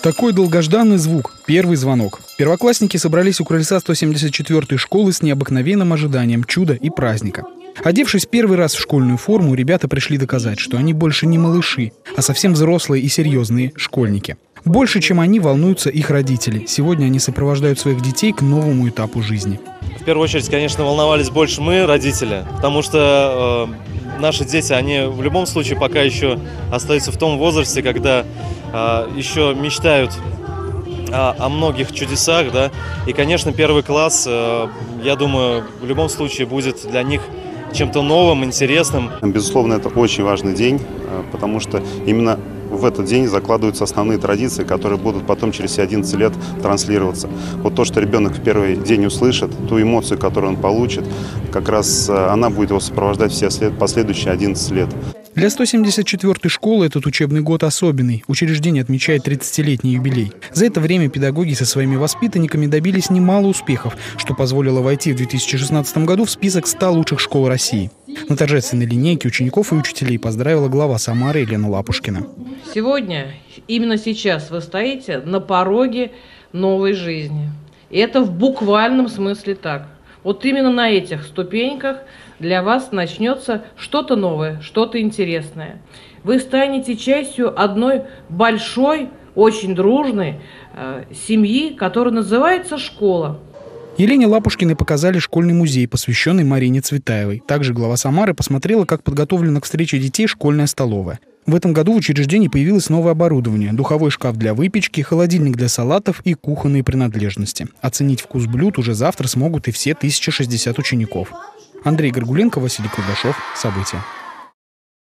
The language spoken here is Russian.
Такой долгожданный звук – первый звонок. Первоклассники собрались у крыльца 174-й школы с необыкновенным ожиданием чуда и праздника. Одевшись первый раз в школьную форму, ребята пришли доказать, что они больше не малыши, а совсем взрослые и серьезные школьники. Больше, чем они, волнуются их родители. Сегодня они сопровождают своих детей к новому этапу жизни. В первую очередь, конечно, волновались больше мы, родители, потому что наши дети, они в любом случае пока еще остаются в том возрасте, когда еще мечтают о многих чудесах, да. И, конечно, первый класс, я думаю, в любом случае будет для них чем-то новым, интересным. Безусловно, это очень важный день, потому что именно в этот день закладываются основные традиции, которые будут потом через 11 лет транслироваться. Вот то, что ребенок в первый день услышит, ту эмоцию, которую он получит, как раз она будет его сопровождать все последующие 11 лет. Для 174-й школы этот учебный год особенный. Учреждение отмечает 30-летний юбилей. За это время педагоги со своими воспитанниками добились немало успехов, что позволило войти в 2016 году в список 100 лучших школ России. На торжественной линейке учеников и учителей поздравила глава Самары Елена Лапушкина. Сегодня, именно сейчас вы стоите на пороге новой жизни. И это в буквальном смысле так. Вот именно на этих ступеньках для вас начнется что-то новое, что-то интересное. Вы станете частью одной большой, очень дружной семьи, которая называется школа. Елене Лапушкиной показали школьный музей, посвященный Марине Цветаевой. Также глава Самары посмотрела, как подготовлена к встрече детей школьная столовая. В этом году в учреждении появилось новое оборудование – духовой шкаф для выпечки, холодильник для салатов и кухонные принадлежности. Оценить вкус блюд уже завтра смогут и все 1060 учеников. Андрей Горгуленко, Василий Кругашов. События.